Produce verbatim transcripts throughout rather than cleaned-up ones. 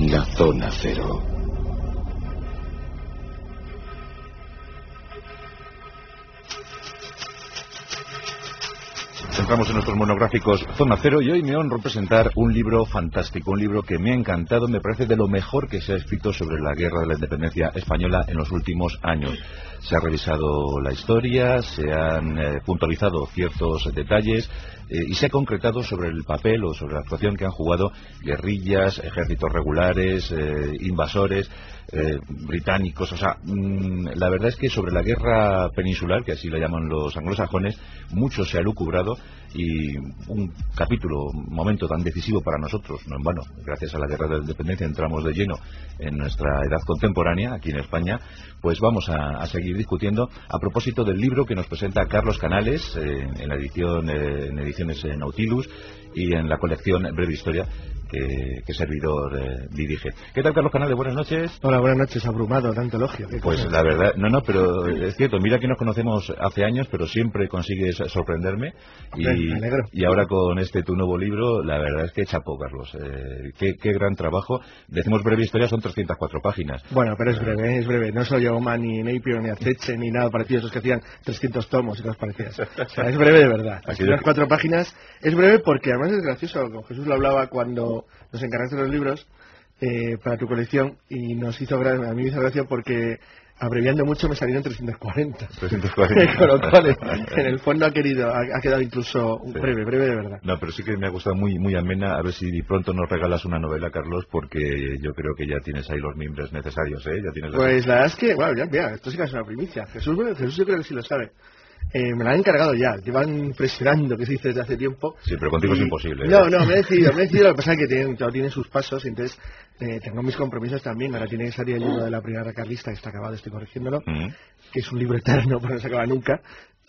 en la Zona Cero. Entramos en nuestros monográficos Zona Cero y hoy me honro presentar un libro fantástico, un libro que me ha encantado, me parece de lo mejor que se ha escrito sobre la guerra de la independencia española en los últimos años. Se ha revisado la historia, se han eh, puntualizado ciertos detalles eh, y se ha concretado sobre el papel o sobre la actuación que han jugado guerrillas, ejércitos regulares, eh, invasores, eh, británicos. O sea, mmm, la verdad es que sobre la guerra peninsular, que así la llaman los anglosajones, mucho se ha lucubrado y un capítulo, un momento tan decisivo para nosotros, no en vano, gracias a la guerra de la independencia entramos de lleno en nuestra edad contemporánea aquí en España, pues vamos a, a seguir discutiendo a propósito del libro que nos presenta Carlos Canales eh, en la edición eh, en ediciones eh, Nautilus y en la colección Breve Historia que, que servidor eh, dirige. ¿Qué tal, Carlos Canales? Buenas noches. Hola, buenas noches, abrumado, tanto elogio. Pues la verdad, no, no, pero es cierto, mira que nos conocemos hace años, pero siempre consigues sorprenderme y, me alegro. Y ahora con este tu nuevo libro, la verdad es que chapó, Carlos. Eh, qué, qué gran trabajo. Decimos Breve Historia, son trescientas cuatro páginas. Bueno, pero es breve, es breve. No soy Oma, ni Napier, ni Aceche, ni nada parecido, esos que hacían trescientos tomos y cosas parecidas. O sea, es breve de verdad. Las primeras cuatro páginas es breve porque además es gracioso. Con Jesús lo hablaba cuando nos encargaste los libros eh, para tu colección y nos hizo gra a mí me hizo gracia porque abreviando mucho me salieron trescientos cuarenta. trescientos cuarenta. Con lo cual, en el fondo ha querido, ha, ha quedado incluso sí. breve, breve de verdad. No, pero sí que me ha gustado muy muy amena. A ver si pronto nos regalas una novela, Carlos, porque yo creo que ya tienes ahí los mimbres necesarios, ¿eh? Ya tienes pues la verdad es que, bueno, ya, mira, esto sí que es una primicia. Jesús, bueno, Jesús yo creo que sí lo sabe. Eh, me la han encargado ya, llevan presionando, que se dice desde hace tiempo. Sí, pero contigo y... es imposible. ¿eh? No, no, me he decidido, me he decidido, lo que pasa es que tienen, todo tiene sus pasos, entonces eh, tengo mis compromisos también. Ahora tiene que salir el libro de la Primera Carlista, que está acabado, estoy corrigiéndolo, uh-huh. que es un libro eterno, pero no se acaba nunca.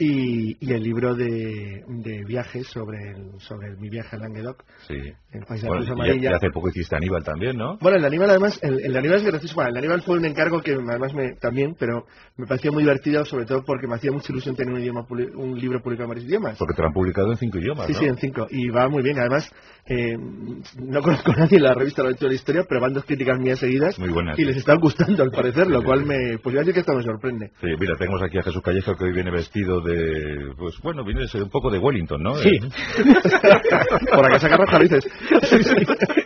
Y, y el libro de, de viajes sobre el, sobre el, mi viaje a Languedoc, sí. el país de bueno, la Cruz Amarilla. Y hace poco hiciste Aníbal también, ¿no? Bueno, el de Aníbal además, el, el de Aníbal es gracioso. Bueno, el de Aníbal fue un encargo que además me, también, pero me pareció muy divertido, sobre todo porque me hacía mucha ilusión tener un, idioma, un libro publicado en varios idiomas. Porque te lo han publicado en cinco idiomas, Sí, ¿no? sí, en cinco. Y va muy bien. Además, eh, no conozco a nadie en la revista de la historia, pero van dos críticas mías seguidas. Muy buenas. Y les están gustando, al parecer, sí, lo sí, cual sí. me, pues iba a decir que esto me sorprende. Sí, mira, tenemos aquí a Jesús Callejo, que hoy viene vestido de, pues bueno, viene un poco de Wellington, ¿no? Sí. Por la casaca roja, dices. Sí, sí.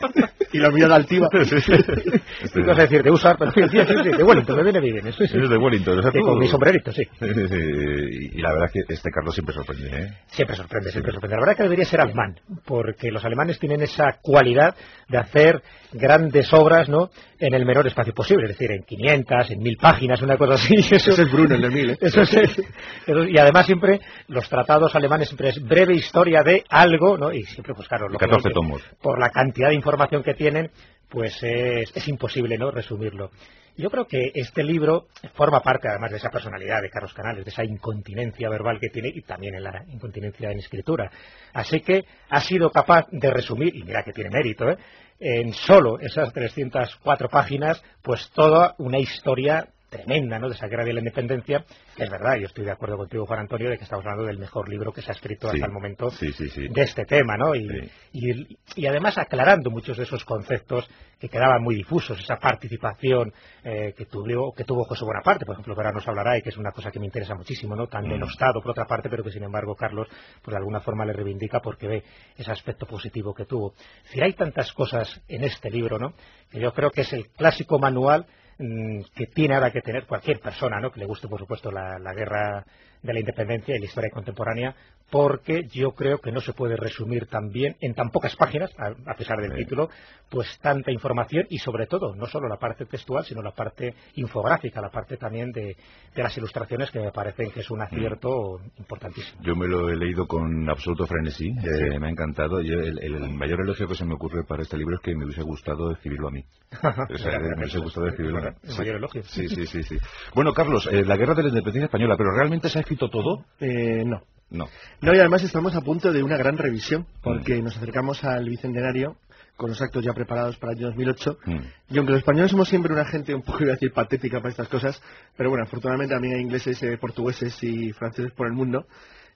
Y la mía de altiva. Sí, sí. ¿Qué vas a decir? De usar, pero sí, sí, sí, de Wellington, me viene bien. Sí, sí. Es de Wellington, o sea, sí, tú... con mi sombrerito, sí. Sí, sí, sí. Y la verdad es que este Carlos siempre sorprende, ¿eh? Siempre sorprende, siempre sorprende. La verdad es que debería ser alemán, porque los alemanes tienen esa cualidad de hacer grandes obras, ¿no?, en el menor espacio posible, es decir, en quinientas, en mil páginas, una cosa así. Eso, eso es Bruno, el de mil, ¿eh? Eso es, eso, y además siempre los tratados alemanes siempre es breve historia de algo, ¿no? Y siempre, pues claro, catorce tomos. Por la cantidad de información que tienen, pues es, es imposible, ¿no?, resumirlo. Yo creo que este libro forma parte además de esa personalidad de Carlos Canales, de esa incontinencia verbal que tiene y también en la incontinencia en escritura. Así que ha sido capaz de resumir, y mira que tiene mérito, ¿eh?, en solo esas trescientas cuatro páginas, pues toda una historia tremenda, ¿no?, de esa guerra de la independencia. Es verdad, yo estoy de acuerdo contigo, Juan Antonio, de que estamos hablando del mejor libro que se ha escrito sí, hasta el momento sí, sí, sí. de este tema, ¿no? Y, sí. y, y además aclarando muchos de esos conceptos que quedaban muy difusos, esa participación eh, que, tuvo, que tuvo José Bonaparte, por ejemplo, que ahora nos hablará y que es una cosa que me interesa muchísimo, ¿no?, tan mm. denostado por otra parte, pero que sin embargo Carlos, pues de alguna forma le reivindica porque ve ese aspecto positivo que tuvo. Es decir, hay tantas cosas en este libro, ¿no?, que yo creo que es el clásico manual que tiene ahora que tener cualquier persona, ¿no?, que le guste, por supuesto, la, la guerra de la independencia y la historia contemporánea, porque yo creo que no se puede resumir tan bien en tan pocas páginas, a, a pesar del sí. título, pues tanta información y sobre todo, no solo la parte textual, sino la parte infográfica, la parte también de, de las ilustraciones, que me parecen que es un acierto mm. importantísimo. Yo me lo he leído con absoluto frenesí, sí. eh, me ha encantado. Yo, el, el mayor elogio que se me ocurre para este libro es que me hubiese gustado escribirlo a mí. O sea, me hubiese gustado escribirlo a mí. El mayor elogio. Sí, sí, sí, sí. Bueno, Carlos, eh, la guerra de la independencia española, ¿pero realmente se ha escrito todo? Eh, no. No. No, y además estamos a punto de una gran revisión, porque mm. nos acercamos al bicentenario con los actos ya preparados para el año dos mil ocho, mm. y aunque los españoles somos siempre una gente un poco, iba a decir, patética para estas cosas, pero bueno, afortunadamente también hay ingleses, eh, portugueses y franceses por el mundo,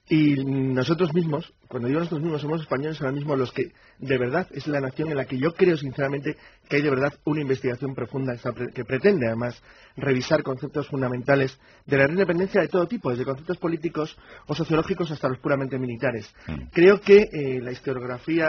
Y nosotros mismos, cuando digo nosotros mismos, somos españoles ahora mismo los que, de verdad, es la nación en la que yo creo sinceramente que hay de verdad una investigación profunda que pretende además revisar conceptos fundamentales de la independencia de todo tipo, desde conceptos políticos o sociológicos hasta los puramente militares. Mm. Creo que eh, la historiografía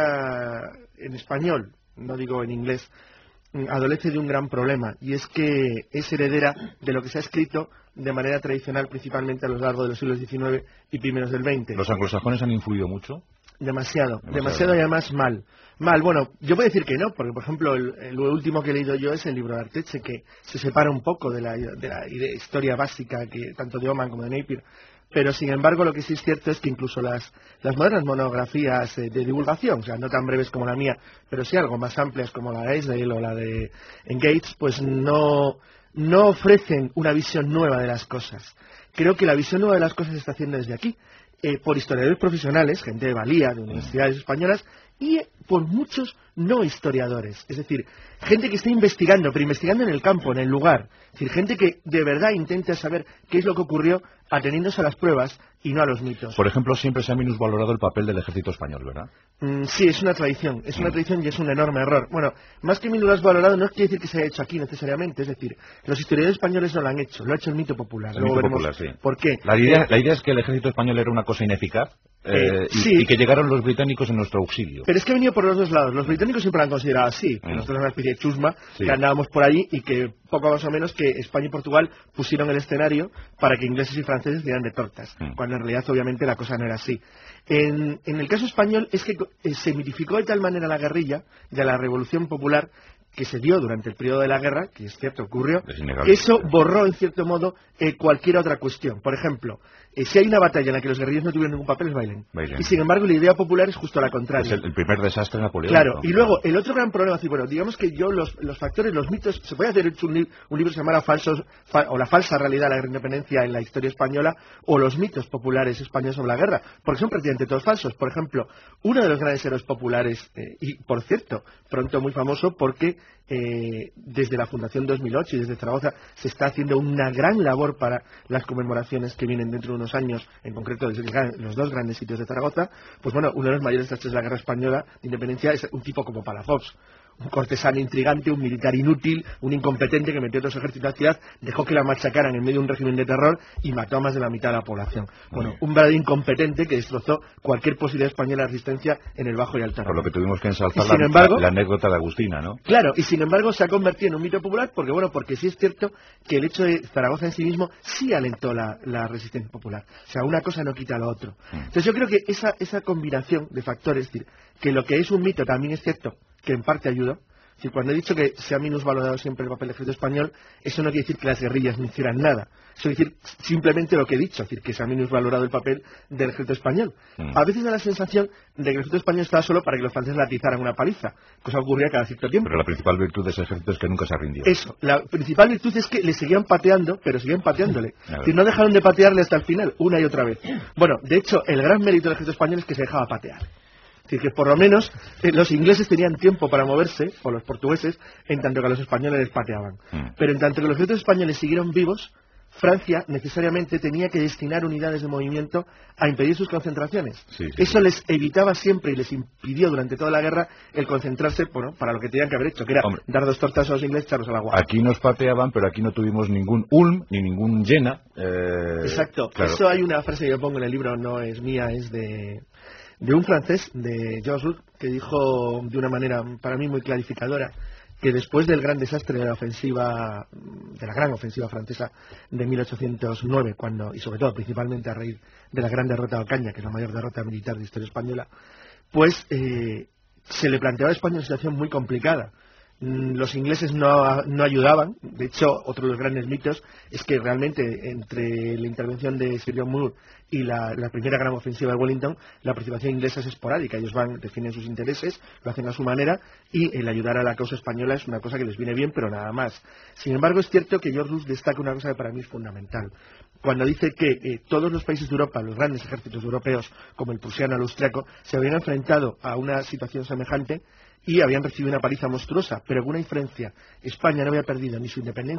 en español, no digo en inglés, adolece de un gran problema, y es que es heredera de lo que se ha escrito de manera tradicional principalmente a lo largo de los siglos diecinueve y primeros del veinte. ¿Los anglosajones han influido mucho? Demasiado, demasiado, demasiado y además mal. Mal, bueno, yo puedo decir que no, porque por ejemplo el, el último que he leído yo es el libro de Arteche, que se separa un poco de la, de la idea, historia básica que tanto de Oman como de Napier. Pero, sin embargo, lo que sí es cierto es que incluso las, las modernas monografías eh, de divulgación, o sea, no tan breves como la mía, pero sí algo más amplias como la de Esdale o la de Gates, pues no, no ofrecen una visión nueva de las cosas. Creo que la visión nueva de las cosas se está haciendo desde aquí, eh, por historiadores profesionales, gente de valía, de universidades españolas, y por muchos no historiadores, es decir, gente que está investigando, pero investigando en el campo, en el lugar, es decir, gente que de verdad intenta saber qué es lo que ocurrió ateniéndose a las pruebas y no a los mitos. Por ejemplo, siempre se ha minusvalorado el papel del ejército español, ¿verdad? Mm, sí, es una tradición, es una tradición y es un enorme error. Bueno, más que minusvalorado no quiere decir que se haya hecho aquí necesariamente, es decir, los historiadores españoles no lo han hecho, lo ha hecho el mito popular. El Luego mito veremos popular, sí. ¿Por qué? La idea, la idea es que el ejército español era una cosa ineficaz eh, eh, y, sí. y que llegaron los británicos en nuestro auxilio. Pero es que ha venido por los dos lados. Los británicos siempre lo han considerado así, que mm. nosotros era una especie de chusma, sí. que andábamos por allí y que poco más o menos que España y Portugal pusieron el escenario para que ingleses y franceses dieran de tortas, mm. cuando en realidad obviamente la cosa no era así. En, en el caso español es que eh, se mitificó de tal manera la guerrilla de la Revolución Popular que se dio durante el periodo de la guerra, que es cierto, ocurrió, que eso borró en cierto modo eh, cualquier otra cuestión. Por ejemplo, eh, si hay una batalla en la que los guerrilleros no tuvieron ningún papel, es Bailén. Bailén. Y sin embargo la idea popular es justo la contraria. Es el, el primer desastre napoleónico. Claro, y luego el otro gran problema, así, bueno, digamos que yo los, los factores, los mitos, se puede hacer un, li un libro que se llama Falsos, fa o la falsa realidad de la independencia en la historia española, o los mitos populares españoles sobre la guerra, porque son prácticamente todos falsos. Por ejemplo, uno de los grandes héroes populares, eh, y por cierto, pronto muy famoso porque eh, desde la Fundación dos mil ocho y desde Zaragoza se está haciendo una gran labor para las conmemoraciones que vienen dentro de unos años, en concreto desde los dos grandes sitios de Zaragoza. Pues bueno, uno de los mayores desastres de la guerra española de independencia es un tipo como Palafox, un cortesano intrigante, un militar inútil, un incompetente que metió a los ejércitos a la ciudad, dejó que la machacaran en medio de un régimen de terror y mató a más de la mitad de la población. Bueno, un verdadero incompetente que destrozó cualquier posibilidad española de resistencia en el Bajo y Alto. Por lo que tuvimos que ensalzar la, embargo, la, la anécdota de Agustina, ¿no? Claro, y sin embargo se ha convertido en un mito popular porque, bueno, porque sí es cierto que el hecho de Zaragoza en sí mismo sí alentó la, la resistencia popular. O sea, una cosa no quita lo otro. Mm. Entonces yo creo que esa, esa combinación de factores, es decir, que lo que es un mito también es cierto que en parte ayudó. Si cuando he dicho que se ha minusvalorado siempre el papel del ejército español, eso no quiere decir que las guerrillas no hicieran nada. Eso quiere decir simplemente lo que he dicho, es decir, que se ha minusvalorado el papel del ejército español. Mm. A veces da la sensación de que el ejército español estaba solo para que los franceses le atizaran una paliza, cosa que ocurría cada cierto tiempo. Pero la principal virtud de ese ejército es que nunca se rindió. Eso, la principal virtud es que le seguían pateando, pero seguían pateándole. Es decir, no dejaron de patearle hasta el final, una y otra vez. Bueno, de hecho, el gran mérito del ejército español es que se dejaba patear. Es decir, que por lo menos eh, los ingleses tenían tiempo para moverse, o los portugueses, en tanto que a los españoles les pateaban. Mm. Pero en tanto que los ejércitos españoles siguieron vivos, Francia necesariamente tenía que destinar unidades de movimiento a impedir sus concentraciones. Sí, sí, Eso sí. les evitaba siempre y les impidió durante toda la guerra el concentrarse bueno, para lo que tenían que haber hecho, que era Hombre, dar dos tortas a los ingleses y echarlos al agua. Aquí nos pateaban, pero aquí no tuvimos ningún Ulm ni ningún Jena. Eh, Exacto. Claro. Eso hay una frase que yo pongo en el libro, no es mía, es de... de un francés, de Georges Roux, que dijo de una manera para mí muy clarificadora que después del gran desastre de la ofensiva, de la gran ofensiva francesa de mil ochocientos nueve, cuando, y sobre todo principalmente a raíz de la gran derrota de Ocaña, que es la mayor derrota militar de la historia española, pues eh, se le planteaba a España una situación muy complicada. Los ingleses no, no ayudaban. De hecho, otro de los grandes mitos es que realmente entre la intervención de Sir John Moore y la, la primera gran ofensiva de Wellington, la participación inglesa es esporádica. Ellos van, defienden sus intereses, lo hacen a su manera, y el ayudar a la causa española es una cosa que les viene bien, pero nada más. Sin embargo, es cierto que George Roux destaca una cosa que para mí es fundamental. Cuando dice que eh, todos los países de Europa, los grandes ejércitos europeos, como el prusiano, el austriaco, se habían enfrentado a una situación semejante y habían recibido una paliza monstruosa, pero con una diferencia: España no había perdido ni su independencia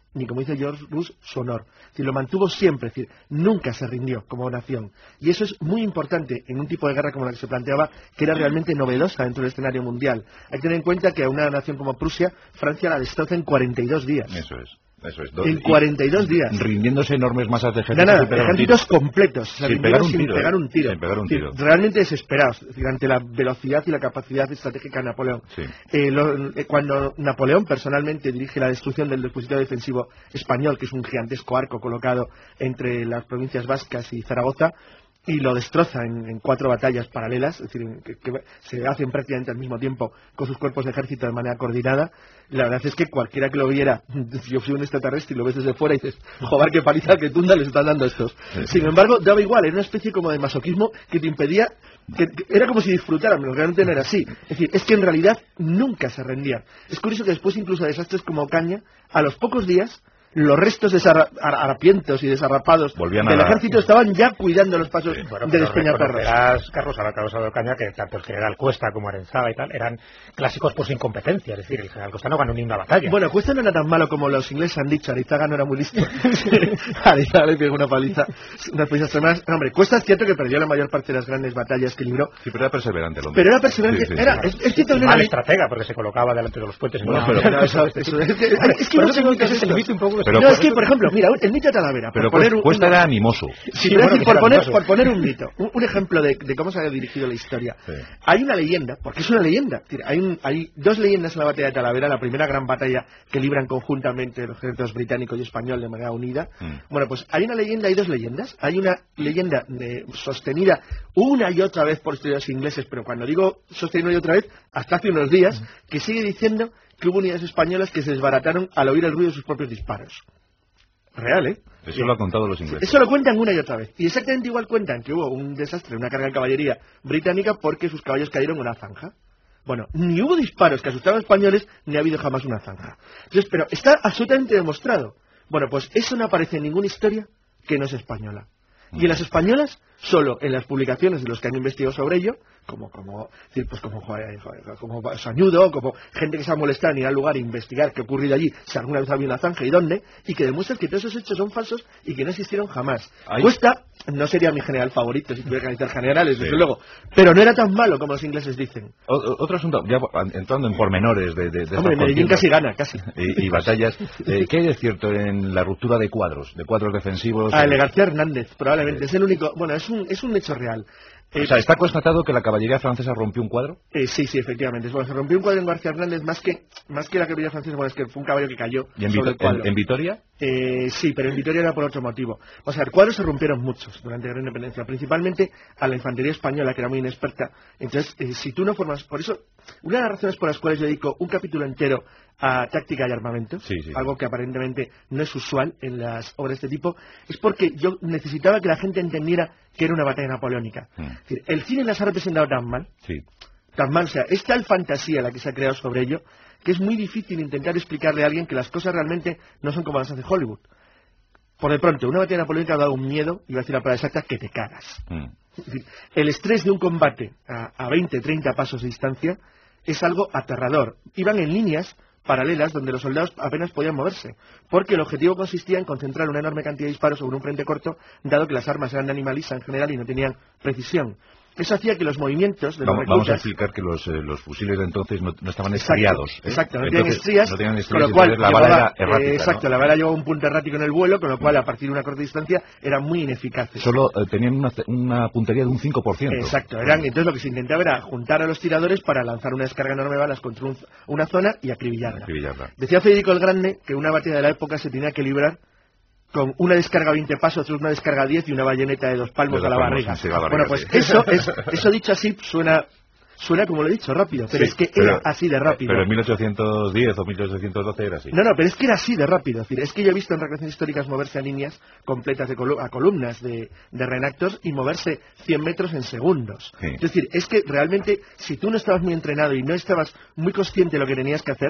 ni, como dice George Bush, su honor. Es decir, lo mantuvo siempre, es decir, nunca se rindió como nación. Y eso es muy importante en un tipo de guerra como la que se planteaba, que era realmente novedosa dentro del escenario mundial. Hay que tener en cuenta que a una nación como Prusia, Francia la destroza en cuarenta y dos días. Eso es. Eso es, en cuarenta y dos días. Rindiéndose enormes masas de ejércitos. Nada, nada, ejércitos completos. Sin pegar un sin tiro. Pegar un tiro. Sin pegar un tiro. Sí, realmente desesperados, es decir, ante la velocidad y la capacidad estratégica de Napoleón. Sí. Eh, lo, eh, cuando Napoleón personalmente dirige la destrucción del dispositivo defensivo español, que es un gigantesco arco colocado entre las provincias vascas y Zaragoza, y lo destroza en, en cuatro batallas paralelas, es decir, que, que se hacen prácticamente al mismo tiempo con sus cuerpos de ejército de manera coordinada. La verdad es que cualquiera que lo viera, si yo soy un extraterrestre y lo ves desde fuera y dices, joder, qué paliza, qué tunda les están dando estos. Sí. Sin embargo, daba igual, era una especie como de masoquismo que te impedía, que, que era como si disfrutaran, pero realmente no era así. Es decir, es que en realidad nunca se rendían. Es curioso que después incluso de desastres como Ocaña, a los pocos días, los restos harapientos y desarrapados Volvían del a... ejército estaban ya cuidando los pasos sí, bueno, de Despeñaperros. Carlos, a la cabeza de Ocaña, que tanto el general Cuesta como Arenzaga y tal eran clásicos por su incompetencia, es decir, el general Cuesta no ganó ni una batalla. Bueno, Cuesta no era tan malo como los ingleses han dicho, Arenzaga no era muy listo. Arenzaga le pegó una paliza, unas palizas tremendas. No, hombre, Cuesta es cierto que perdió la mayor parte de las grandes batallas que libró. Sí, pero era perseverante el hombre. Pero era perseverante, sí, sí, era, sí, es, es cierto, mal estratega, porque se colocaba delante de los puentes. Bueno, pero, pero eso, eso, eso, es que, es que no sé qué es el mito un poco. Pero, no, es que, por ejemplo, mira, el mito de Talavera. Pero por poner un, Cuesta era animoso. Sí, sí, bueno, decir, por, poner, por poner un mito, un, un ejemplo de, de cómo se ha dirigido la historia. Sí. Hay una leyenda, porque es una leyenda. Hay, un, hay dos leyendas en la batalla de Talavera, la primera gran batalla que libran conjuntamente los ejércitos británico y español de manera unida. Mm. Bueno, pues hay una leyenda, hay dos leyendas. Hay una leyenda de, sostenida una y otra vez por historiadores ingleses, pero cuando digo sostenida y otra vez, hasta hace unos días, mm. que sigue diciendo que hubo unidades españolas que se desbarataron al oír el ruido de sus propios disparos. Real, ¿eh? Eso sí. Lo han contado los ingleses. Eso lo cuentan una y otra vez. Y exactamente igual cuentan que hubo un desastre, una carga de caballería británica porque sus caballos cayeron en una zanja. Bueno, ni hubo disparos que asustaban a los españoles, ni ha habido jamás una zanja. Entonces, pero está absolutamente demostrado. Bueno, pues eso no aparece en ninguna historia que no es española. Y en las españolas, solo en las publicaciones de los que han investigado sobre ello, como como pues como, como Sañudo, como gente que se ha molestado en ir al lugar e investigar qué ha ocurrido allí, si alguna vez había una zanja y dónde, y que demuestran que todos esos hechos son falsos y que no existieron jamás. Ahí... Cuesta no sería mi general favorito si tuviera que analizar generales, sí. Desde luego, pero no era tan malo como los ingleses dicen. O, otro asunto, ya entrando en pormenores de, de, de Hombre, Medellín casi gana, casi. Y, y batallas. Eh, ¿Qué hay de cierto en la ruptura de cuadros, de cuadros defensivos? Ah, el de García Hernández, probablemente, sí. Es el único, bueno, es un, es un hecho real. Eh, o sea, ¿está constatado que la caballería francesa rompió un cuadro? Eh, sí, sí, efectivamente. Bueno, se rompió un cuadro en García Hernández más que más que la caballería francesa, bueno, es que fue un caballo que cayó ¿Y en, sobre el cuadro. ¿En, en Vitoria? Eh, sí, pero en Vitoria era por otro motivo. O sea, cuadros se rompieron muchos durante la Gran Independencia, principalmente a la infantería española, que era muy inexperta. Entonces, eh, si tú no formas... Por eso, una de las razones por las cuales yo dedico un capítulo entero a táctica y armamento, sí, sí, algo sí. que aparentemente no es usual en las obras de este tipo, es porque yo necesitaba que la gente entendiera que era una batalla napoleónica. Mm. Es decir, el cine las ha representado tan mal, sí. tan mal, o sea, es tal fantasía la que se ha creado sobre ello, que es muy difícil intentar explicarle a alguien que las cosas realmente no son como las hace Hollywood. Por de pronto, una batalla napoleónica ha dado un miedo, iba a decir la palabra exacta, que te cagas. Mm. Es decir, el estrés de un combate a, a veinte, treinta pasos de distancia es algo aterrador. Iban en líneas paralelas donde los soldados apenas podían moverse, porque el objetivo consistía en concentrar una enorme cantidad de disparos sobre un frente corto, dado que las armas eran de animalisa en general y no tenían precisión. Eso hacía que los movimientos de los vamos, reclutas... Vamos a explicar que los, eh, los fusiles de entonces no, no estaban estriados. Exacto, ¿eh? exacto no, tenían estrías, no tenían estrías, con lo cual la bala era errática, eh, exacto, ¿no? La bala llevaba un punto errático en el vuelo, con lo cual a partir de una corta distancia eran muy ineficaces. Solo eh, tenían una, una puntería de un cinco por ciento. Exacto, eran, entonces lo que se intentaba era juntar a los tiradores para lanzar una descarga enorme de balas contra un, una zona y acribillarla. acribillarla. Decía Federico el Grande que una batalla de la época se tenía que librar con una descarga a veinte pasos, una descarga a diez y una bayoneta de dos palmos, de a la barriga. Sí, la barriga. Bueno, pues sí. eso, es, eso dicho así suena... Suena como lo he dicho, rápido, pero sí, es que pero, era así de rápido. Pero en mil ochocientos diez o mil ochocientos doce era así. No, no, pero es que era así de rápido. Es decir, es que yo he visto en recreaciones históricas moverse a líneas completas de colu a columnas de, de reenactors y moverse cien metros en segundos. Sí. Es decir, es que realmente, si tú no estabas muy entrenado y no estabas muy consciente de lo que tenías que hacer,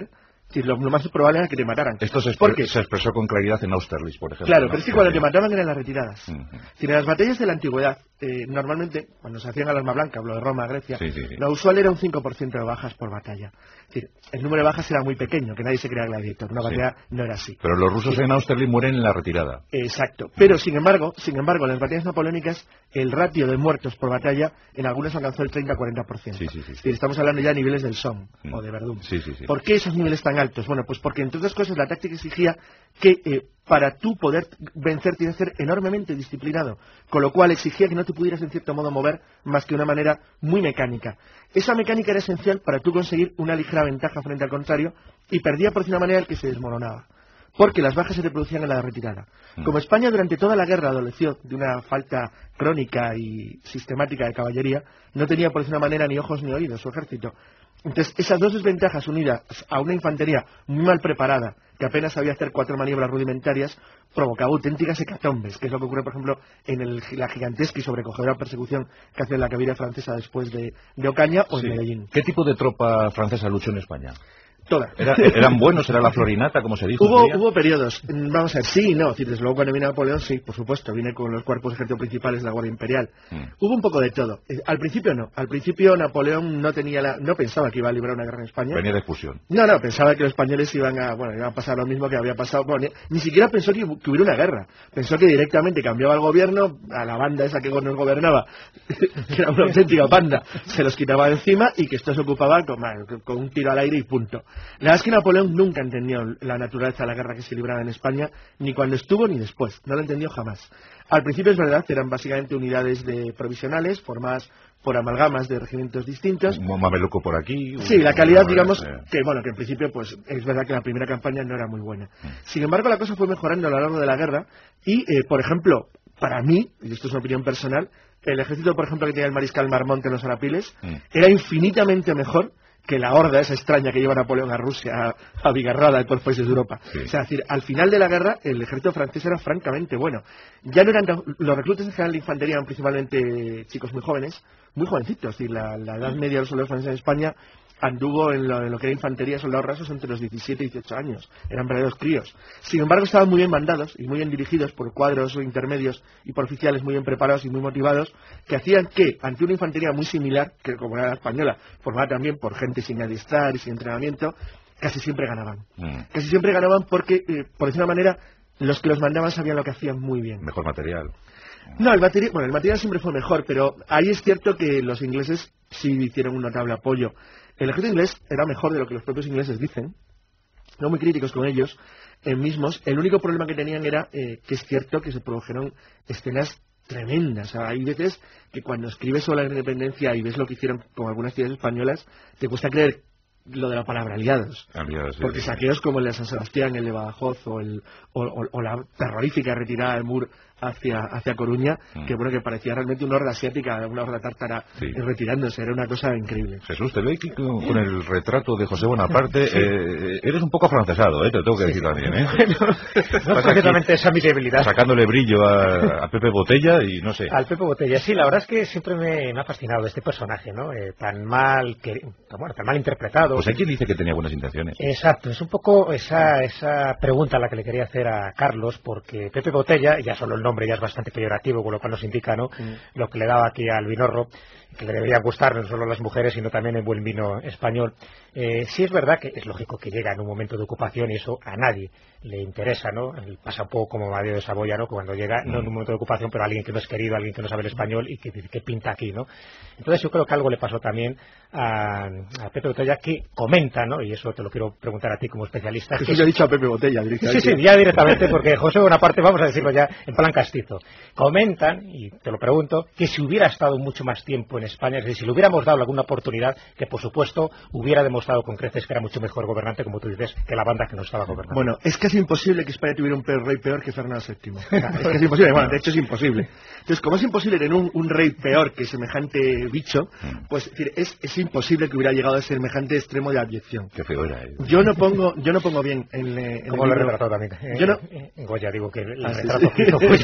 Sí, lo, lo más probable era que te mataran. Esto se, Porque se expresó con claridad en Austerlitz, por ejemplo. Claro, ¿no? pero es que cuando te mataban eran las retiradas. Uh-huh. Si en las batallas de la antigüedad, eh, normalmente, cuando se hacían al arma blanca, hablo de Roma, Grecia, sí, sí, sí. lo usual era un cinco por ciento de bajas por batalla. Es decir, el número de bajas era muy pequeño, que nadie se crea gladiator. Una batalla sí. no era así. Pero los rusos sí. en Austerlitz mueren en la retirada. Exacto. Pero, sin embargo, sin embargo, en las batallas napoleónicas, el ratio de muertos por batalla, en algunas alcanzó el treinta a cuarenta por ciento. Sí, sí, sí. Es decir, estamos hablando ya de niveles del Somme mm. o de Verdún. Sí, sí, sí. ¿Por qué esos niveles tan altos? Bueno, pues porque, entre otras cosas, la táctica exigía que eh, para tú poder vencer tienes que ser enormemente disciplinado, con lo cual exigía que no te pudieras en cierto modo mover más que de una manera muy mecánica. Esa mecánica era esencial para tú conseguir una ligera ventaja frente al contrario y perdía por una manera el que se desmoronaba, porque las bajas se te producían en la retirada. Como España durante toda la guerra adoleció de una falta crónica y sistemática de caballería, no tenía por una manera ni ojos ni oídos su ejército. Entonces, esas dos desventajas unidas a una infantería muy mal preparada, que apenas sabía hacer cuatro maniobras rudimentarias, provocaba auténticas hecatombes, que es lo que ocurre, por ejemplo, en el, la gigantesca y sobrecogedora persecución que hace la caballería francesa después de, de Ocaña o sí. en Medellín. ¿Qué tipo de tropa francesa luchó en España? Todas. ¿Era, ¿Eran buenos? ¿Era la florinata, como se dijo? Hubo, hubo periodos. Vamos a ver, sí y no. Desde luego cuando vino Napoleón, sí, por supuesto. Vine con los cuerpos de ejército principales de la Guardia Imperial. Mm. Hubo un poco de todo. Al principio no. Al principio Napoleón no tenía la, no pensaba que iba a librar una guerra en España. Venía de expulsión. No, no, pensaba que los españoles iban a, bueno, iban a pasar lo mismo que había pasado. Bueno, ni, ni siquiera pensó que, que hubiera una guerra. Pensó que directamente cambiaba el gobierno, a la banda esa que nos gobernaba, que era una auténtica banda, se los quitaba de encima y que esto se ocupaba con, con un tiro al aire y punto. La verdad es que Napoleón nunca entendió la naturaleza de la guerra que se libraba en España, ni cuando estuvo ni después. No lo entendió jamás. Al principio es verdad, eran básicamente unidades de provisionales formadas por amalgamas de regimientos distintos. Un mameluco por aquí. Sí, la calidad, digamos, que bueno, que en principio pues es verdad que la primera campaña no era muy buena. Sin embargo, la cosa fue mejorando a lo largo de la guerra y, eh, por ejemplo, para mí, y esto es una opinión personal, el ejército, por ejemplo, que tenía el mariscal Marmont en los Arapiles, mm. era infinitamente mejor que la horda esa extraña que lleva Napoleón a Rusia, a, a Bigarrada y por países de Europa. Sí. O sea, es decir, al final de la guerra el ejército francés era francamente bueno. Ya no eran los reclutas en general de infantería, eran principalmente chicos muy jóvenes, muy jovencitos. Es decir, la, la edad media de los soldados franceses en España anduvo en lo, en lo que era infantería, soldados rasos, entre los diecisiete y dieciocho años. Eran verdaderos críos. Sin embargo, estaban muy bien mandados y muy bien dirigidos por cuadros intermedios y por oficiales muy bien preparados y muy motivados, que hacían que, ante una infantería muy similar, que como era la española, formada también por gente sin adiestrar y sin entrenamiento, casi siempre ganaban. Mm. Casi siempre ganaban porque, eh, por decir una manera, los que los mandaban sabían lo que hacían muy bien. Mejor material. No, el material, bueno, el material siempre fue mejor, pero ahí es cierto que los ingleses sí hicieron un notable apoyo. El ejército inglés era mejor de lo que los propios ingleses dicen, no muy críticos con ellos eh, mismos. El único problema que tenían era eh, que es cierto que se produjeron escenas tremendas. O sea, hay veces que cuando escribes sobre la independencia y ves lo que hicieron con algunas ciudades españolas, te cuesta creer lo de la palabra aliados, aliados sí, porque sí. Saqueos como el de San Sebastián, el de Badajoz o, el, o, o, o la terrorífica retirada de Mur hacia, hacia Coruña, mm. que bueno, que parecía realmente una horda asiática, una horda tártara sí. retirándose, era una cosa increíble. Jesús, te veo aquí con, con el retrato de José Bonaparte, sí. eh, eres un poco afrancesado, eh, te lo tengo que sí. decir también, ¿eh? Bueno, no es precisamente esa mi debilidad. Sacándole brillo a, a Pepe Botella y no sé. Al Pepe Botella, sí, la verdad es que siempre me, me ha fascinado este personaje, ¿no? Eh, tan mal que, bueno, tan mal interpretado. Pues hay quien dice que tenía buenas intenciones. Exacto, es un poco esa, esa pregunta la que le quería hacer a Carlos, porque Pepe Botella, ya solo el nombre ya es bastante peyorativo, con lo cual nos indica, ¿no? Mm. Lo que le daba aquí al vinorro, que le debería gustar no solo a las mujeres, sino también el buen vino español. Eh, sí es verdad que es lógico que llega en un momento de ocupación y eso a nadie le interesa, ¿no? Pasa un poco como Mario de Saboya, ¿no? Cuando llega, mm. no en un momento de ocupación, pero a alguien que no es querido, alguien que no sabe el español y que, que pinta aquí, ¿no? Entonces yo creo que algo le pasó también a, a Pepe Botella, que comenta, ¿no? Y eso te lo quiero preguntar a ti como especialista. Eso ya he dicho a Pepe Botella directamente. Sí, sí, ya directamente, porque José Bonaparte, vamos a decirlo ya en plan castizo. Comentan, y te lo pregunto, que si hubiera estado mucho más tiempo en España, es decir, si le hubiéramos dado alguna oportunidad, que por supuesto hubiera demostrado con creces que era mucho mejor gobernante, como tú dices, que la banda que no estaba gobernando. Bueno, es casi imposible que España tuviera un peor rey peor que Fernando séptimo. O sea, es casi imposible, bueno, de hecho es imposible. Entonces, como es imposible tener un, un rey peor que semejante bicho, pues es, decir, es, es imposible que hubiera llegado a semejante extremo de abyección. Qué feo era, ¿eh? Yo no pongo, yo no pongo bien en, en ¿Cómo el lo libro. retrató también? Yo no... En Goya, digo que el ah, retrato sí, que hizo Goya.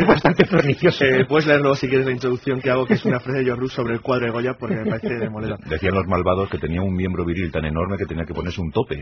es bastante pernicioso. Eh, puedes leer luego si quieres la introducción que hago, que es una frase de George sobre el cuadro de Goya, porque me parece demoledor. Decían los malvados que tenía un miembro viril tan enorme que tenía que ponerse un tope.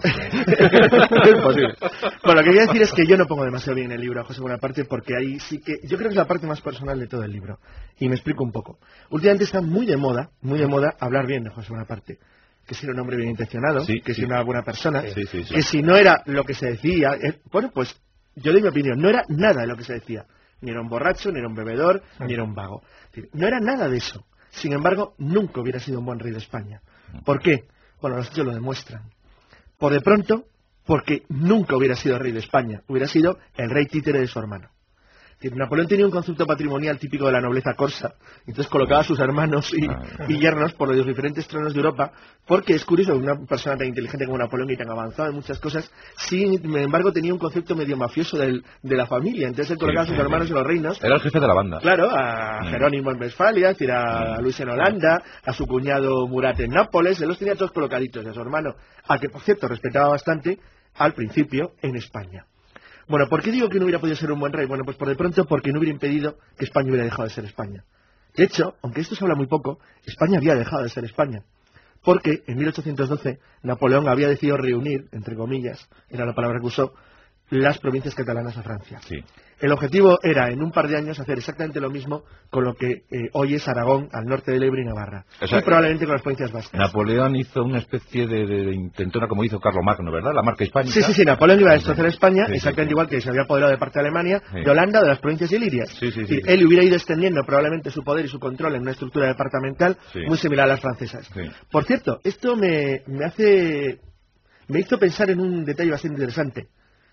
Es posible. Bueno, lo que quería decir es que yo no pongo demasiado bien el libro a José Bonaparte, porque ahí sí que... Yo creo que es la parte más personal de todo el libro. Y me explico un poco. Últimamente está muy de moda, muy de moda hablar bien de José Bonaparte. Que si era un hombre bien intencionado, sí, que sí. si era una buena persona, sí, sí, sí. que si no era lo que se decía... Eh, bueno, pues yo doy mi opinión, no era nada de lo que se decía. Ni era un borracho, ni era un bebedor, sí. ni era un vago. Es decir, no era nada de eso. Sin embargo, nunca hubiera sido un buen rey de España. ¿Por qué? Bueno, los hechos lo demuestran. Por de pronto, porque nunca hubiera sido rey de España. Hubiera sido el rey títere de su hermano. Napoleón tenía un concepto patrimonial típico de la nobleza corsa, entonces colocaba a sus hermanos y, y yernos por los diferentes tronos de Europa, porque es curioso que una persona tan inteligente como Napoleón y tan avanzada en muchas cosas, sin embargo tenía un concepto medio mafioso del, de la familia, entonces él colocaba sí, a sus hermanos sí. en los reinos. Era el jefe de la banda. Claro, a Jerónimo en Westfalia, a Luis en Holanda, a su cuñado Murat en Nápoles, él los tenía todos colocaditos, y a su hermano, a que por cierto respetaba bastante al principio en España. Bueno, ¿por qué digo que no hubiera podido ser un buen rey? Bueno, pues por de pronto porque no hubiera impedido que España hubiera dejado de ser España. De hecho, aunque esto se habla muy poco, España había dejado de ser España. Porque en mil ochocientos doce Napoleón había decidido reunir, entre comillas, era la palabra que usó, las provincias catalanas a Francia. Sí. El objetivo era, en un par de años, hacer exactamente lo mismo con lo que eh, hoy es Aragón, al norte del Ebro y Navarra. O sea, y probablemente con las provincias vascas. Napoleón hizo una especie de, de, de intentona, como hizo Carlomagno, ¿verdad? La marca hispánica. Sí, sí, sí. Napoleón iba a destrozar España, sí, exactamente sí, sí. igual que se había apoderado de parte de Alemania, sí. de Holanda, de las provincias ilirias. Sí, sí, sí, sí, sí. Él hubiera ido extendiendo probablemente su poder y su control en una estructura departamental sí. muy similar a las francesas. Sí. Por cierto, esto me, me hace... me hizo pensar en un detalle bastante interesante.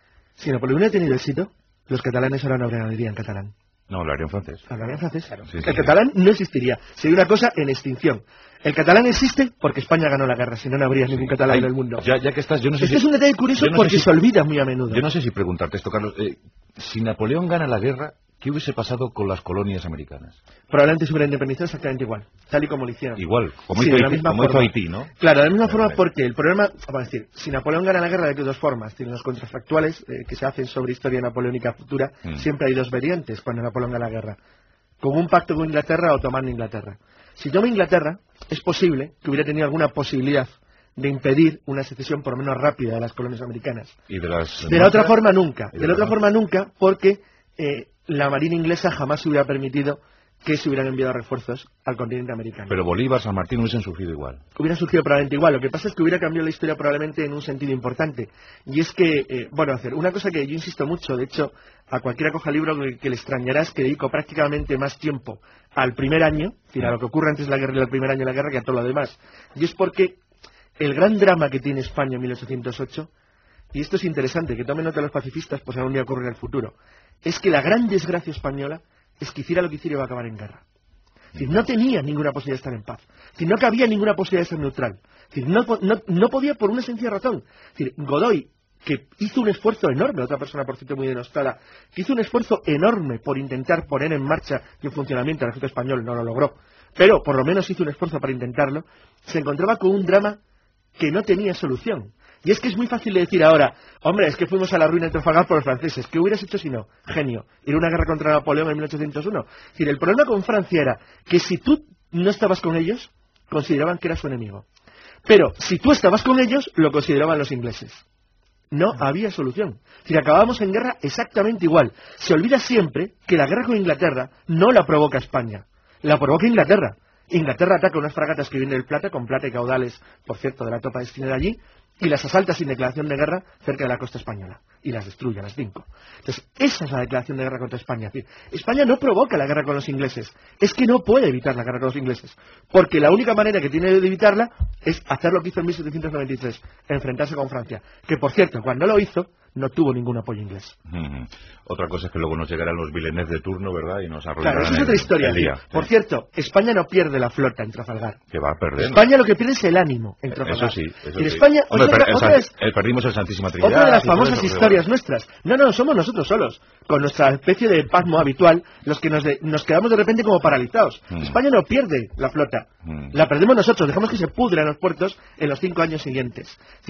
Si Napoleón hubiera tenido éxito, los catalanes ahora no hablarían catalán. No, hablarían francés. Hablarían francés, claro. Sí, sí, el sí. catalán no existiría. Sería una cosa en extinción. El catalán existe porque España ganó la guerra, si no, no habría sí. ningún catalán Ay, en el mundo. Ya, ya que estás, yo no sé Este si... es un detalle curioso no porque sé si... se olvida muy a menudo. Yo no sé si preguntarte esto, Carlos. Eh, si Napoleón gana la guerra, ¿qué hubiese pasado con las colonias americanas? Probablemente se hubiera independizado exactamente igual, tal y como lo hicieron. Igual, como, sí, hizo, de la Haití, misma como forma. hizo Haití, ¿no? Claro, de la misma forma vale. porque el problema, vamos a decir, si Napoleón gana la guerra, ¿de qué dos formas? Tienen los contrafactuales eh, que se hacen sobre historia napoleónica futura, mm. siempre hay dos variantes cuando Napoleón gana la guerra. Con un pacto con Inglaterra o tomando Inglaterra. Si toma Inglaterra, es posible que hubiera tenido alguna posibilidad de impedir una secesión por lo menos rápida de las colonias americanas. ¿Y de las de la otra forma nunca. De, de la otra no? forma nunca, porque eh, la marina inglesa jamás hubiera permitido que se hubieran enviado refuerzos al continente americano. Pero Bolívar, San Martín hubiesen surgido igual. Hubiera surgido probablemente igual. Lo que pasa es que hubiera cambiado la historia probablemente en un sentido importante. Y es que, eh, bueno, hacer una cosa que yo insisto mucho, de hecho, a cualquiera coja libro que, que le extrañará es que dedico prácticamente más tiempo al primer año, es decir, a lo que ocurre antes de la guerra y al primer año de la guerra, que a todo lo demás. Y es porque el gran drama que tiene España en mil ochocientos ocho, y esto es interesante, que tomen nota los pacifistas, pues algún día ocurre en el futuro, es que la gran desgracia española es que hiciera lo que hiciera iba a acabar en guerra. Es decir, no tenía ninguna posibilidad de estar en paz. Es decir, no cabía ninguna posibilidad de ser neutral. Es decir, no, no, no podía por una sencilla razón. Es decir, Godoy, que hizo un esfuerzo enorme, otra persona por cierto muy denostada, que hizo un esfuerzo enorme por intentar poner en marcha y en funcionamiento el ejército español, no lo logró, pero por lo menos hizo un esfuerzo para intentarlo, se encontraba con un drama que no tenía solución. Y es que es muy fácil de decir ahora, hombre, es que fuimos a la ruina de Trafalgar por los franceses. ¿Qué hubieras hecho si no? Genio. Ir a una guerra contra Napoleón en mil ochocientos uno. Es decir, el problema con Francia era que si tú no estabas con ellos, consideraban que era su enemigo. Pero si tú estabas con ellos, lo consideraban los ingleses. No había solución. Es decir, acabábamos en guerra exactamente igual. Se olvida siempre que la guerra con Inglaterra no la provoca España. La provoca Inglaterra. Inglaterra ataca unas fragatas que vienen del Plata, con plata y caudales, por cierto, de la tropa destinada allí, y las asalta sin declaración de guerra cerca de la costa española. Y las destruye a las cinco. Entonces, esa es la declaración de guerra contra España. Es decir, España no provoca la guerra con los ingleses. Es que no puede evitar la guerra con los ingleses. Porque la única manera que tiene de evitarla es hacer lo que hizo en mil setecientos noventa y tres, enfrentarse con Francia. Que, por cierto, cuando lo hizo, no tuvo ningún apoyo inglés. Mm-hmm. Otra cosa es que luego nos llegarán los Villeneuve de turno, ¿verdad? Y nos arruinarán. Claro, esa es otra historia. El día. Por sí. cierto, España no pierde la flota en Trafalgar. Que va a perder. España lo que pierde es el ánimo en Trafalgar. Eso sí. Eso en sí. España, Hombre, otra, per, otra el, es, el perdimos el Santísima Trinidad. Otra de las famosas eso, historias nuestras. No, no, somos nosotros solos, con nuestra especie de pasmo habitual, los que nos, de, nos quedamos de repente como paralizados. Mm. España no pierde la flota. Mm. La perdemos nosotros, dejamos que se pudra en los puertos en los cinco años siguientes. Es decir,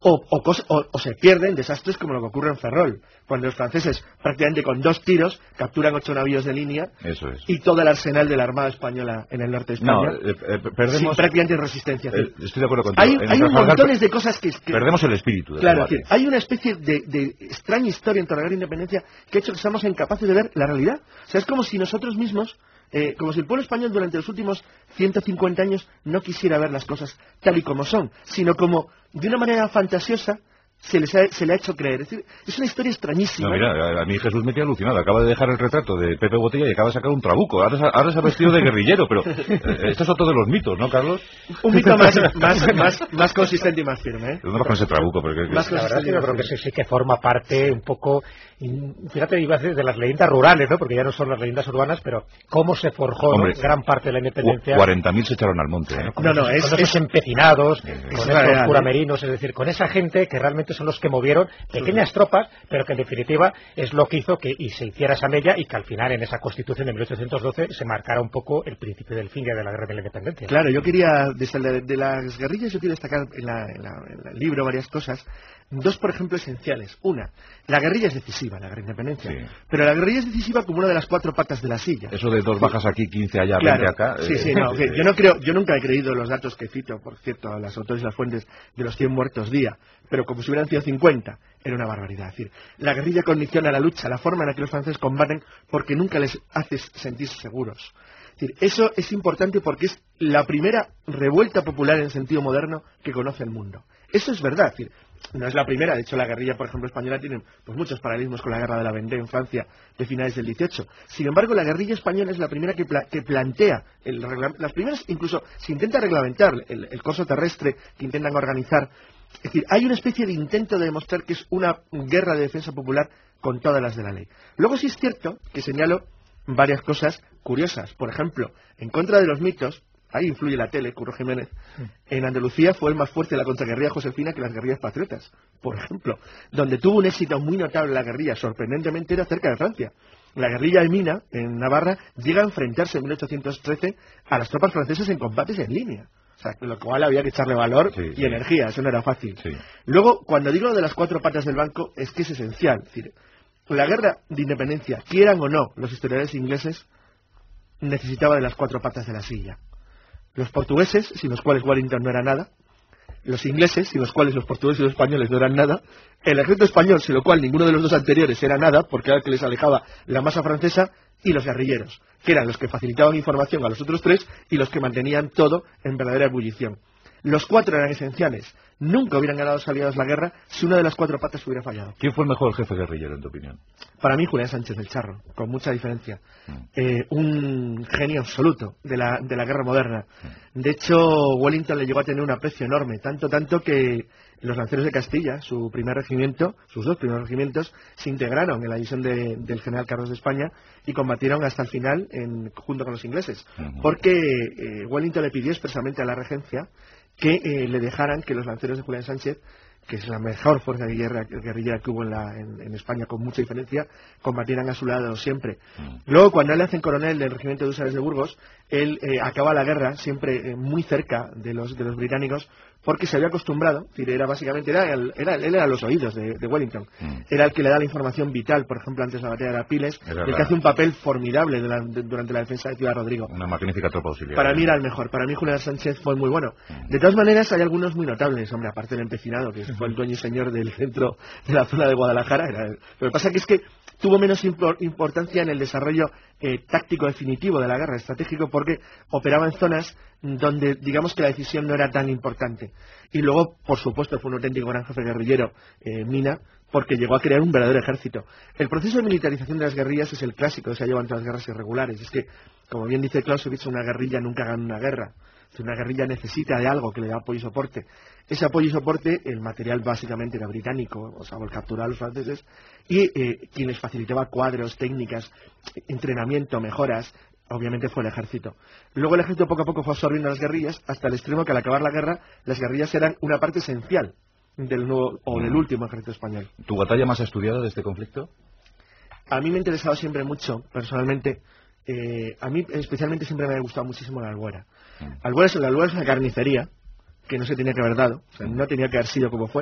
O, o, cos, o, o se pierden desastres como lo que ocurre en Ferrol, cuando los franceses prácticamente con dos tiros capturan ocho navíos de línea. Eso es. Y todo el arsenal de la Armada Española en el norte de España. No, eh, eh, perdemos, sin prácticamente resistencia. Eh, estoy de acuerdo contigo. Hay, hay un montones de cosas que, que... Perdemos el espíritu. Claro, decir, hay una especie de, de extraña historia en torno a la guerra de independencia que ha hecho que seamos incapaces de ver la realidad. O sea, es como si nosotros mismos... Eh, como si el pueblo español durante los últimos ciento cincuenta años no quisiera ver las cosas tal y como son, sino como de una manera fantasiosa se, les ha, se le ha hecho creer. Es decir, es una historia extrañísima. No, mira, a mí Jesús me tiene alucinado. Acaba de dejar el retrato de Pepe Botella y acaba de sacar un trabuco. Ahora, ahora se ha vestido de guerrillero, pero eh, esto es otro de los mitos, ¿no, Carlos? Un mito más, más, más, más consistente y más firme, ¿eh? ¿Dónde vas con ese trabuco? Porque, que... La verdad es que yo creo que sí, sí que forma parte un poco... Fíjate, iba a decir de las leyendas rurales, ¿no? Porque ya no son las leyendas urbanas, pero cómo se forjó, Hombre, ¿no? Gran parte de la independencia. cuarenta mil se echaron al monte, ¿eh? Con no, no, esos, es, con esos es, empecinados, es, con es esos real, curamerinos, ¿eh? Es decir, con esa gente que realmente son los que movieron pequeñas sí. tropas, pero que en definitiva es lo que hizo que y se hiciera esa mella y que al final en esa Constitución de mil ochocientos doce se marcara un poco el principio del fin de la guerra de la independencia. Claro, yo quería, desde de las guerrillas, yo quiero destacar en, la, en, la, en el libro varias cosas. Dos, por ejemplo, esenciales. Una, la guerrilla es decisiva, la guerra de independencia. Sí. Pero la guerrilla es decisiva como una de las cuatro patas de la silla. Eso de dos bajas aquí, quince allá, claro. veinte acá. Sí, eh, sí, no. Eh, yo no creo, yo nunca he creído los datos que cito, por cierto, a las autores y las fuentes de los cien muertos día. Pero como si hubieran sido cincuenta, era una barbaridad. Es decir, la guerrilla condiciona la lucha, la forma en la que los franceses combaten, porque nunca les hace sentirse seguros. Es decir, eso es importante porque es la primera revuelta popular en sentido moderno que conoce el mundo. Eso es verdad. Es decir, no es la primera, de hecho la guerrilla, por ejemplo, española tiene pues, muchos paralelismos con la guerra de la Vendée en Francia de finales del dieciocho. Sin embargo, la guerrilla española es la primera que, pla que plantea, el las primeras incluso se intenta reglamentar el, el corso terrestre que intentan organizar. Es decir, hay una especie de intento de demostrar que es una guerra de defensa popular con todas las de la ley. Luego sí es cierto que señalo varias cosas curiosas. Por ejemplo, en contra de los mitos, ahí influye la tele, Curro Jiménez, en Andalucía fue el más fuerte la contraguerrilla josefina que las guerrillas patriotas, por ejemplo, donde tuvo un éxito muy notable la guerrilla, sorprendentemente era cerca de Francia. La guerrilla de Mina, en Navarra, llega a enfrentarse en mil ochocientos trece a las tropas francesas en combates en línea. O sea, lo cual había que echarle valor sí, y sí. energía, eso no era fácil. Sí. Luego, cuando digo lo de las cuatro patas del banco, es que es esencial. Es decir, la guerra de independencia, quieran o no los historiadores ingleses, necesitaba de las cuatro patas de la silla. Los portugueses, sin los cuales Wellington no era nada, los ingleses, sin los cuales los portugueses y los españoles no eran nada, el ejército español, sin lo cual ninguno de los dos anteriores era nada, porque era el que les alejaba la masa francesa, y los guerrilleros, que eran los que facilitaban información a los otros tres y los que mantenían todo en verdadera ebullición. Los cuatro eran esenciales. Nunca hubieran ganado los aliados la guerra si una de las cuatro patas hubiera fallado. ¿Quién fue el mejor jefe guerrillero, en tu opinión? Para mí, Julián Sánchez del Charro, con mucha diferencia. Mm. Eh, un genio absoluto de la, de la guerra moderna. Mm. De hecho, Wellington le llegó a tener un aprecio enorme, tanto, tanto que los lanceros de Castilla, su primer regimiento, sus dos primeros regimientos, se integraron en la división de, del general Carlos de España y combatieron hasta el final en, junto con los ingleses. Mm. Porque eh, Wellington le pidió expresamente a la regencia que eh, le dejaran que los lanceros de Julián Sánchez, que es la mejor fuerza de guerra, guerrillera que hubo en, la, en, en España con mucha diferencia, combatieran a su lado siempre. Mm. Luego, cuando él le hacen coronel del regimiento de húsares de Burgos, él eh, acaba la guerra siempre eh, muy cerca de los, de los británicos, porque se había acostumbrado, es decir, era básicamente, era, el, era él era los oídos de, de Wellington, mm. era el que le da la información vital, por ejemplo, antes de la batalla de Apiles, el que hace un papel formidable de la, de, durante la defensa de Ciudad Rodrigo. Una magnífica tropa auxiliar. Para mí era el mejor, para mí Julián Sánchez fue muy bueno. Mm. De todas maneras, hay algunos muy notables, hombre, aparte del empecinado, que fue el dueño y señor del centro de la zona de Guadalajara, era el, lo que pasa que es que tuvo menos impor, importancia en el desarrollo eh, táctico definitivo de la guerra, estratégico, porque operaba en zonas donde digamos que la decisión no era tan importante. Y luego, por supuesto, fue un auténtico gran jefe guerrillero, eh, Mina, porque llegó a crear un verdadero ejército. El proceso de militarización de las guerrillas es el clásico que se ha llevado en todas las guerras irregulares. Es que, como bien dice Clausewitz, una guerrilla nunca gana una guerra. Una guerrilla necesita de algo que le da apoyo y soporte. Ese apoyo y soporte, el material básicamente era británico, o sea, el capturar a los franceses, y eh, quien les facilitaba cuadros, técnicas, entrenamiento, mejoras, obviamente fue el ejército. Luego el ejército poco a poco fue absorbiendo las guerrillas, hasta el extremo que al acabar la guerra, las guerrillas eran una parte esencial del nuevo o del último ejército español. ¿Tu batalla más estudiada de este conflicto? A mí me ha interesado siempre mucho, personalmente. Eh, a mí especialmente siempre me ha gustado muchísimo la Albuera. Mm. Albuera es, la Albuera es una carnicería que no se tenía que haber dado, o sea, no tenía que haber sido como fue,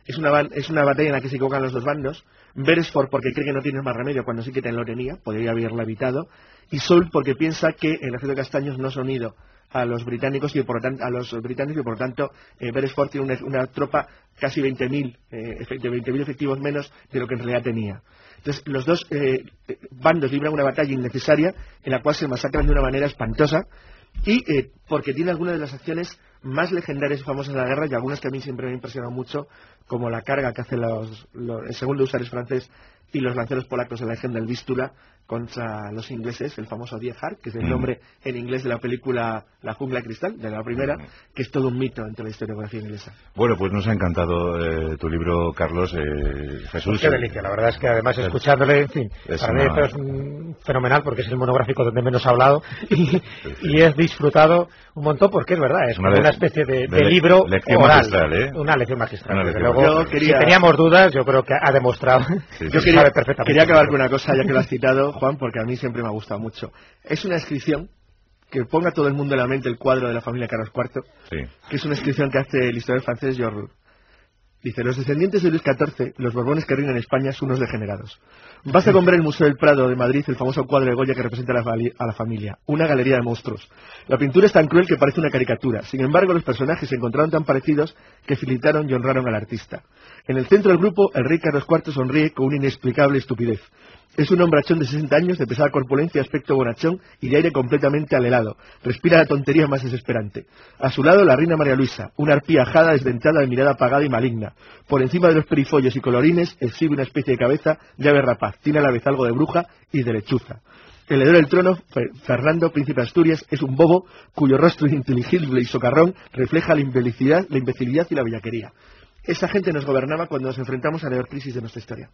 es una, es una batalla en la que se equivocan los dos bandos. Beresford porque cree que no tiene más remedio cuando sí que lo tenía, podría haberla evitado, y Soult porque piensa que el ejército de castaños no se ha unido a los británicos y por tanto, a los británicos y por tanto eh, Beresford tiene una, una tropa casi veinte mil eh, efectivos menos de lo que en realidad tenía. Entonces los dos eh, bandos libran una batalla innecesaria en la cual se masacran de una manera espantosa y eh, porque tiene algunas de las acciones más legendarias y famosas de la guerra y algunas que a mí siempre me han impresionado mucho, como la carga que hacen los, los, el segundo húsares francés y los lanceros polacos en la región del Vístula contra los ingleses, el famoso Die Hard, que es el nombre en inglés de la película La jungla de cristal, de la primera, que es todo un mito entre la historiografía inglesa. Bueno, pues nos ha encantado eh, tu libro, Carlos. Eh, Jesús. Pues qué delicia, la verdad es que además escuchándole, en fin, es para una... mí esto es mm, fenomenal porque es el monográfico donde menos ha hablado y, sí, sí. y he disfrutado un montón porque es verdad, es una, como una especie de, de, de libro lección oral, magistral, ¿eh? una lección magistral. Una lección luego, magistral. Yo quería... Si teníamos dudas, yo creo que ha demostrado sí, sí. que Yo quería, sabe perfectamente. Quería acabar con una cosa, ya que lo has citado, Juan, porque a mí siempre me ha gustado mucho. Es una inscripción que ponga a todo el mundo en la mente el cuadro de la familia Carlos cuarto, sí. que es una inscripción que hace el historiador francés Georges Roux. Dice, los descendientes de Luis catorce, los borbones que reinan en España, son unos degenerados. Basta con ver el Museo del Prado de Madrid, el famoso cuadro de Goya que representa a la, a la familia, una galería de monstruos. La pintura es tan cruel que parece una caricatura. Sin embargo, los personajes se encontraron tan parecidos que felicitaron y honraron al artista. En el centro del grupo, el rey Carlos cuarto sonríe con una inexplicable estupidez. Es un hombrachón de sesenta años, de pesada corpulencia, aspecto bonachón y de aire completamente alelado. Respira la tontería más desesperante. A su lado, la reina María Luisa, una arpía ajada, desdentada, de mirada apagada y maligna. Por encima de los perifollos y colorines, exhibe una especie de cabeza de ave rapaz. Tiene a la vez algo de bruja y de lechuza. El heredero del trono, Fernando, príncipe de Asturias, es un bobo cuyo rostro ininteligible y socarrón refleja la imbecilidad, la imbecilidad y la bellaquería. Esa gente nos gobernaba cuando nos enfrentamos a la peor crisis de nuestra historia.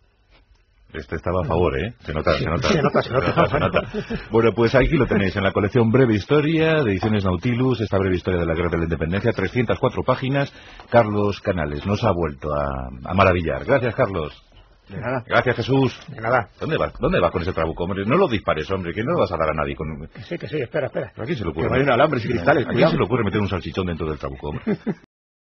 Este estaba a favor, ¿eh? Se nota, se nota. Se nota, se nota. Se nota, se nota. Bueno, pues aquí lo tenéis, en la colección Breve Historia, de Ediciones Nautilus, esta breve historia de la Guerra de la Independencia, trescientas cuatro páginas. Carlos Canales nos ha vuelto a, a maravillar. Gracias, Carlos. De nada. Gracias, Jesús. De nada. ¿Dónde vas? ¿Dónde vas con ese trabuco, hombre? No lo dispares, hombre, que no lo vas a dar a nadie con... Que sí, que sí, espera, espera. ¿A quién se le ocurre? Que vayan alambres y cristales, ¿A quién se le ocurre meter un salchichón dentro del trabuco, hombre?